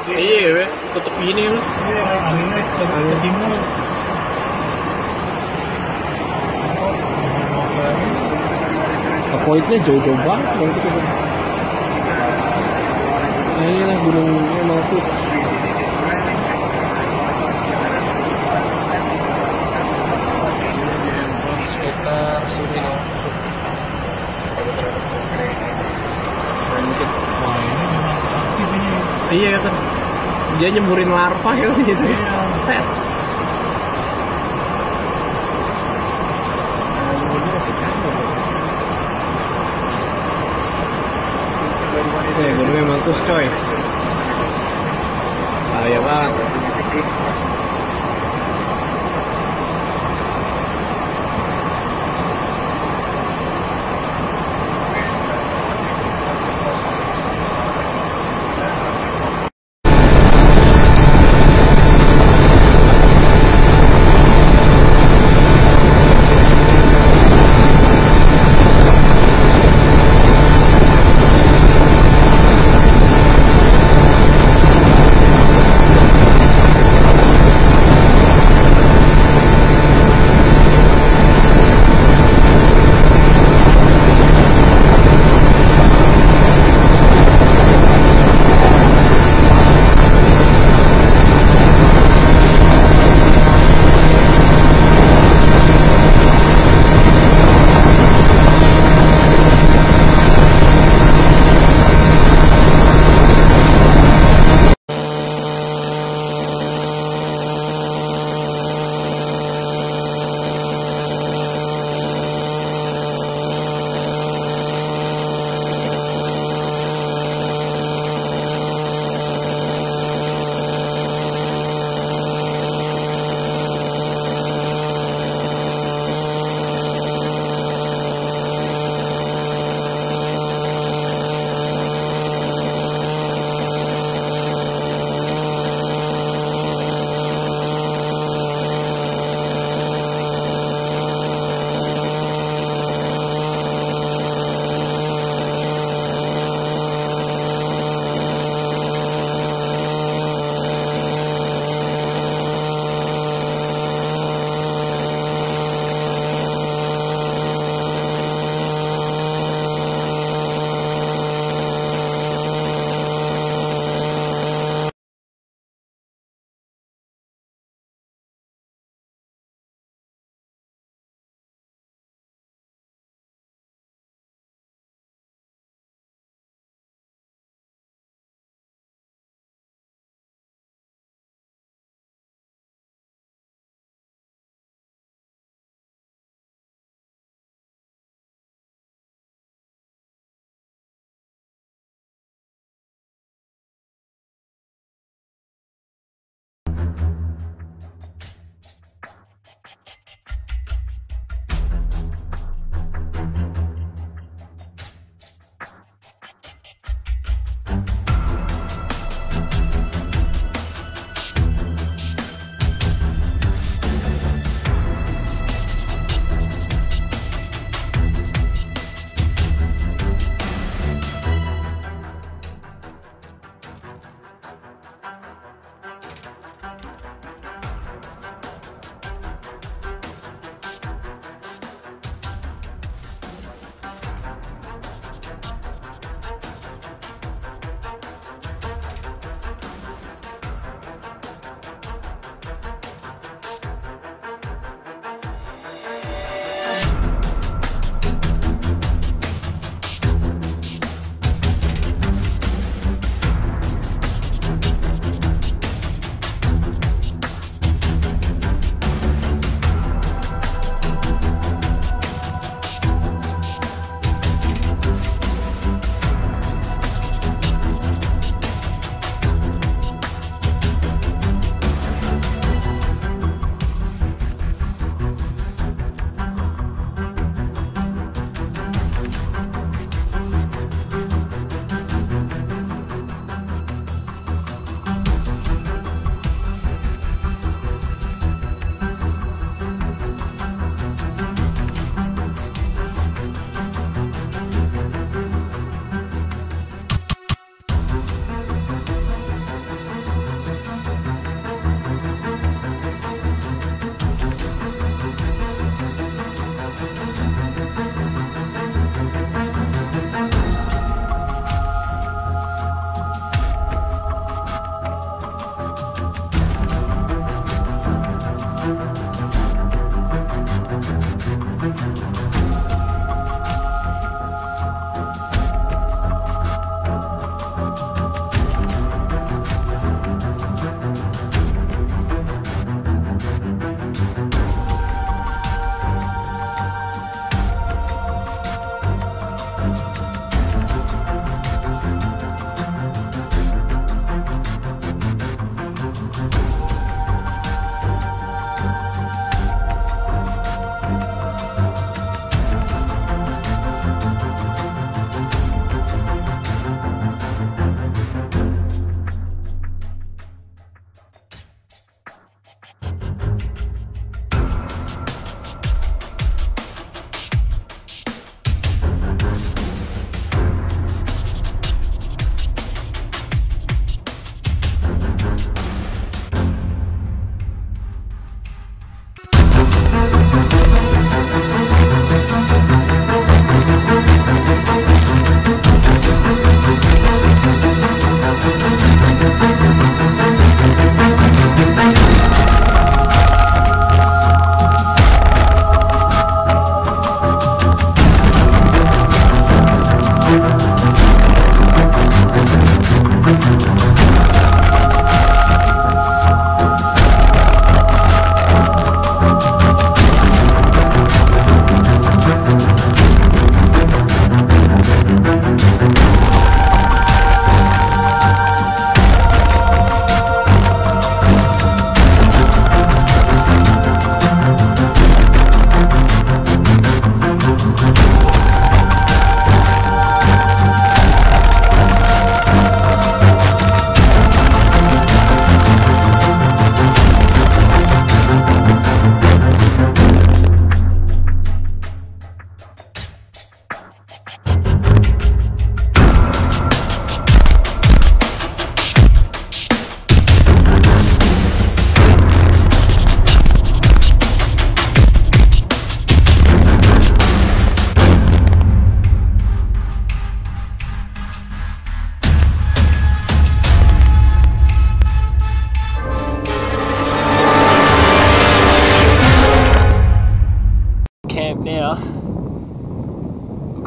Iya, we. Tutup gini lu. Iya, anginnya ke timur. Pointnya jauh-jauh banget kalau gitu. Nah, inilah gunung Meletus. Sekitar sini lah. Mungkin. Wah, ini memang aktif ini. Iya kan. Dia nyemburin larva ya gitu. Iya. Set. Gunungnya Meletus coy. Bahaya banget.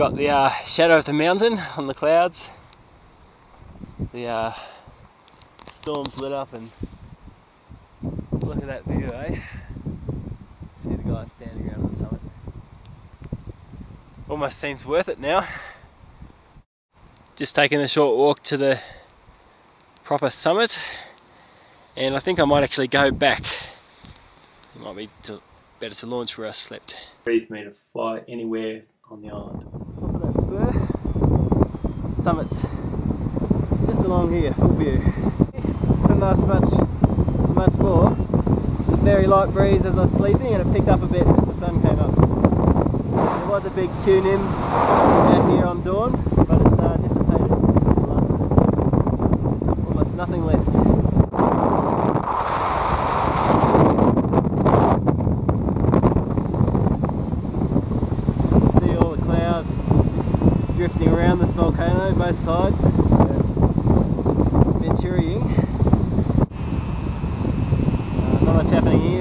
got the shadow of the mountain on the clouds. The storm's lit up, and look at that view, eh? See the guy standing around on the summit. Almost seems worth it now. Just taking a short walk to the proper summit, and I think I might actually go back. It might be better to launch where I slept. Free for me to fly anywhere on the island. Top of that spur. Summit's just along here, full view. Couldn't ask much more. It's a very light breeze as I was sleeping, and it picked up a bit as the sun came up. There was a big cunim out here on dawn, but it's dissipated. This is the last, almost nothing left. You can see all the cloud just drifting around this volcano, both sides. So it's Venturing. Not much happening here.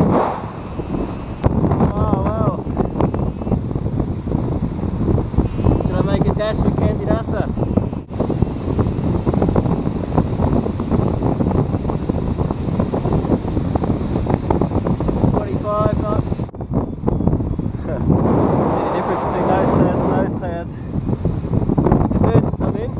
Dash for Candidasa. 45 knots. See the difference between those clouds and those clouds. This is the convergence I'm in.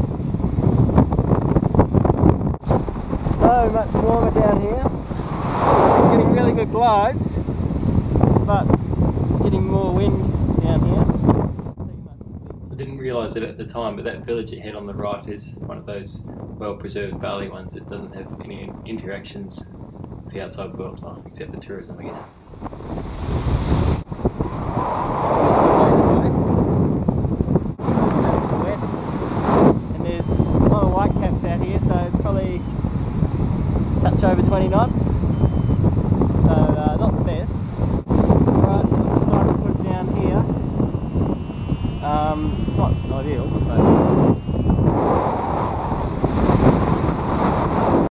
So much warmer down here. I'm getting really good glides, but it's getting more wind down here. I didn't realise it at the time, but that village ahead on the right is one of those well-preserved Bali ones that doesn't have any interactions with the outside world, well, except for tourism, I guess. It's wet, and there's a lot of white caps out here, so it's probably a touch over 20 knots.